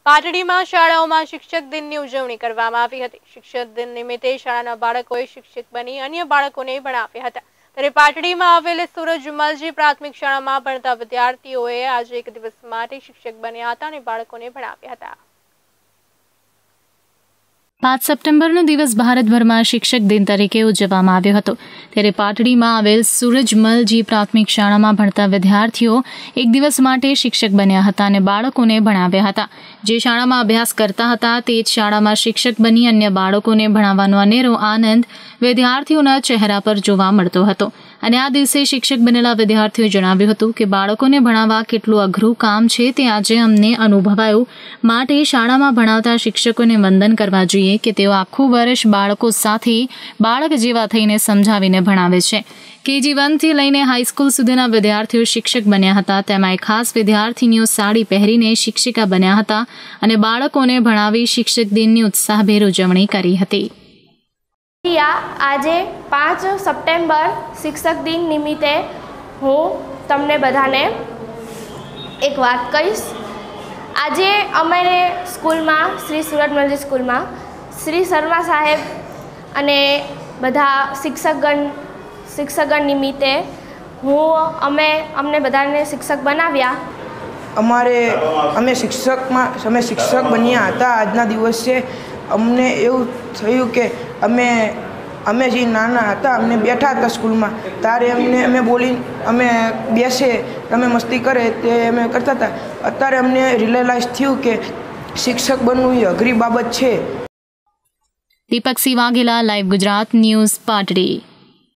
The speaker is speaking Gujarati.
પાટડીમાં શાળાઓમાં શિક્ષક દિનની ઉજવણી કરવામાં આવી હતી। શિક્ષક દિન નિમિત્તે શાળાના બાળકોએ શિક્ષક બની અન્ય બાળકોને ભણાવ્યા હતા। ત્યારે પાટડીમાં આવેલ સૂરજમલજી પ્રાથમિક શાળામાં ભણતા વિદ્યાર્થીઓએ આજે એક દિવસ માટે શિક્ષક બન્યા હતા અને બાળકોને ભણાવ્યા હતા। 5 સપ્ટેમ્બરનો દિવસ ભારતભરમાં શિક્ષક દિન તરીકે ઉજવવામાં આવ્યો હતો। ત્યારે પાટડીમાં આવેલ સૂરજમલજી પ્રાથમિક શાળામાં ભણતા વિદ્યાર્થીઓ એક દિવસ માટે શિક્ષક બન્યા હતા અને બાળકોને ભણાવ્યા હતા। જે શાળામાં અભ્યાસ કરતા હતા તે જ શાળામાં શિક્ષક બની અન્ય બાળકોને ભણાવવાનો અનેરો આનંદ વિદ્યાર્થીઓના ચહેરા પર જોવા મળતો હતો। અને આ દિવસે શિક્ષક બનેલા વિદ્યાર્થીઓએ જણાવ્યું હતું કે બાળકોને ભણાવવા કેટલું અઘરું કામ છે તે આજે અમને અનુભવાયું। માટે શાળામાં ભણાવતા શિક્ષકોને વંદન કરવા જોઈએ કે તેઓ આખું વર્ષ બાળકો સાથે બાળક જેવા થઈને સમજાવીને ભણાવે છે। KG1 થી લઈને હાઈસ્કૂલ સુધીના વિદ્યાર્થીઓ શિક્ષક બન્યા હતા। તેમાં ખાસ વિદ્યાર્થીનીઓ સાડી પહેરીને શિક્ષિકા બન્યા હતા અને બાળકોને ભણાવી શિક્ષક દિનની ઉત્સાહભેર ઉજવણી કરી હતી। આજે 5 સપ્ટેમ્બર શિક્ષક દિન નિમિત્તે હું તમને બધાને એક વાત કહીશ। આજે અમારે સ્કૂલમાં શ્રી સૂરજમલજી સ્કૂલમાં શ્રી શર્મા સાહેબ અને બધા શિક્ષકગણ નિમિત્તે અમને બધાને શિક્ષક બનાવ્યા। અમે શિક્ષક બન્યા હતા। આજના દિવસે અમને એવું થયું કે અમે જે નાના હતા અમને બેઠા હતા સ્કૂલમાં ત્યારે અમે બેસે અમે મસ્તી કરે તે અમે કરતા હતા। અત્યારે અમને રિયલાઇઝ થયું કે શિક્ષક બનવું એ અઘરી બાબત છે। Deepak Singh Vaghela, live Gujarat news, Patdi.